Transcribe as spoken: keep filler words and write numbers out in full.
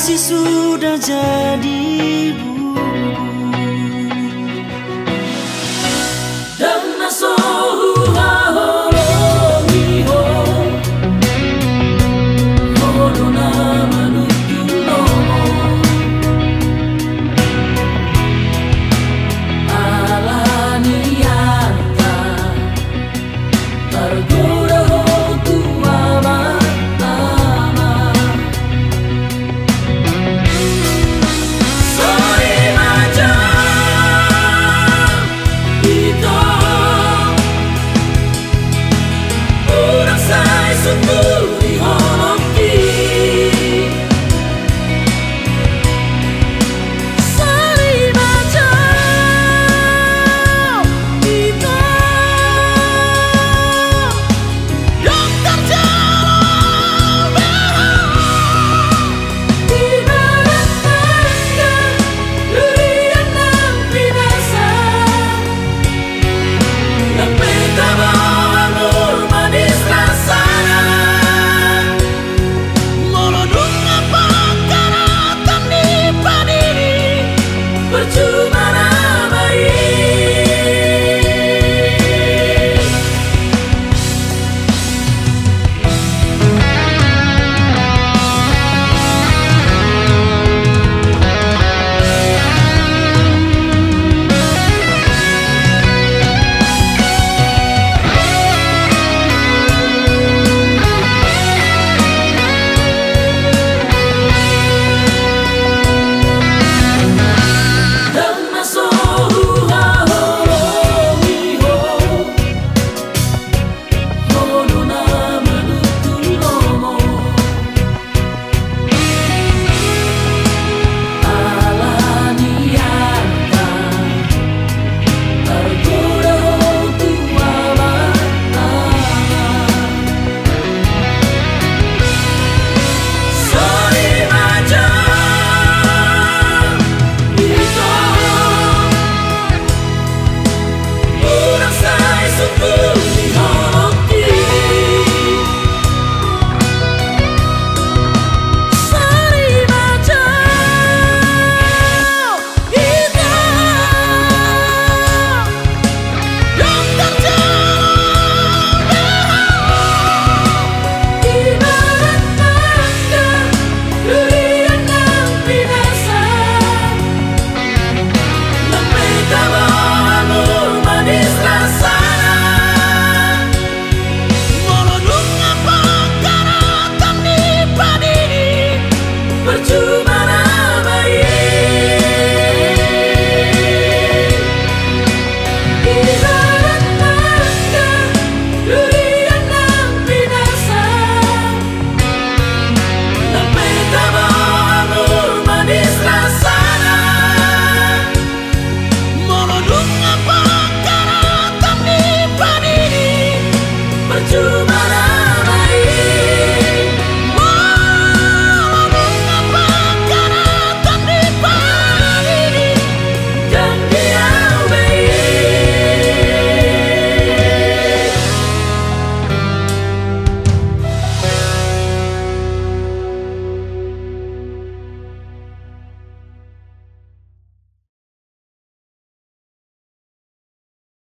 kasih sudah jadi bubur. Dan nasohu haholomi ho hodona manuju nomo alaniata tergoda ho tua mama sorry macam itu urang saya sungguh dihormati. Sorry macam itu dokter jalan berang ibarat tangga durian dan binasa dan peta anggur manis rasanya melodungnya pangkaratan di padini percuma namai. Dan nasohu haholomi ho hodona manutu nomo alaniata tergoda ho tua mama sorry macam itu urang saya sungguh